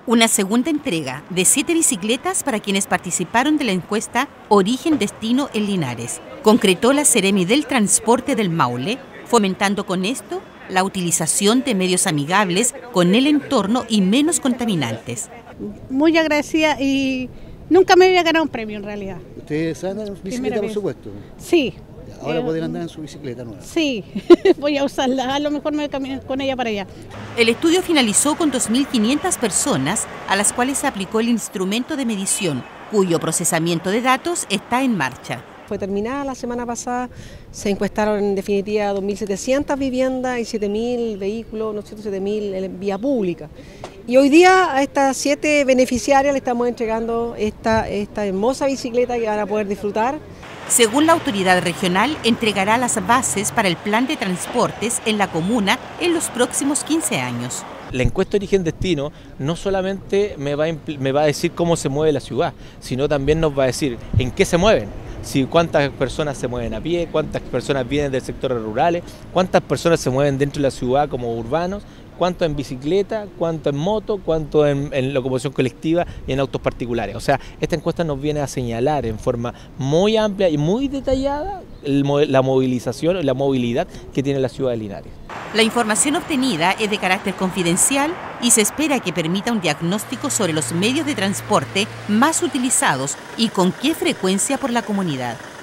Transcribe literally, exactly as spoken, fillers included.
Una segunda entrega de siete bicicletas para quienes participaron de la encuesta Origen-Destino en Linares. Concretó la Seremi del Transporte del Maule, fomentando con esto la utilización de medios amigables con el entorno y menos contaminantes. Muy agradecida y nunca me había ganado un premio en realidad. ¿Ustedes andan en bicicleta, por supuesto? Sí. Ahora eh, pueden andar en su bicicleta nueva. Sí, voy a usarla, a lo mejor me camino con ella para allá. El estudio finalizó con dos mil quinientas personas a las cuales se aplicó el instrumento de medición, cuyo procesamiento de datos está en marcha. Fue terminada la semana pasada, se encuestaron en definitiva dos mil setecientas viviendas y siete mil vehículos, ¿no es cierto?, siete mil en vía pública. Y hoy día a estas siete beneficiarias le estamos entregando esta, esta hermosa bicicleta que van a poder disfrutar. Según la autoridad regional, entregará las bases para el plan de transportes en la comuna en los próximos quince años. La encuesta Origen-Destino no solamente me va, a me va a decir cómo se mueve la ciudad, sino también nos va a decir en qué se mueven. Si cuántas personas se mueven a pie, cuántas personas vienen del sector rurales, cuántas personas se mueven dentro de la ciudad como urbanos, cuánto en bicicleta, cuánto en moto, cuánto en, en locomoción colectiva y en autos particulares. O sea, esta encuesta nos viene a señalar en forma muy amplia y muy detallada el, la movilización, la movilidad que tiene la ciudad de Linares. La información obtenida es de carácter confidencial y se espera que permita un diagnóstico sobre los medios de transporte más utilizados y con qué frecuencia por la comunidad.